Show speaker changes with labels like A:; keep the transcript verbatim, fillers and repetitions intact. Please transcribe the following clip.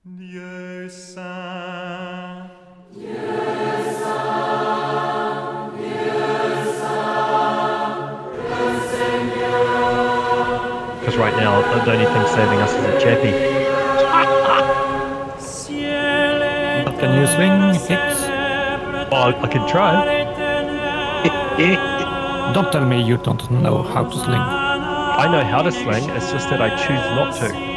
A: Dieu saint.
B: Because right now, the only thing saving us is a chappy.
C: Can you swing, Hicks?
B: Oh, I can try.
C: Don't tell me you don't know how to sling.
B: I know how to sling, it's just that I choose not to.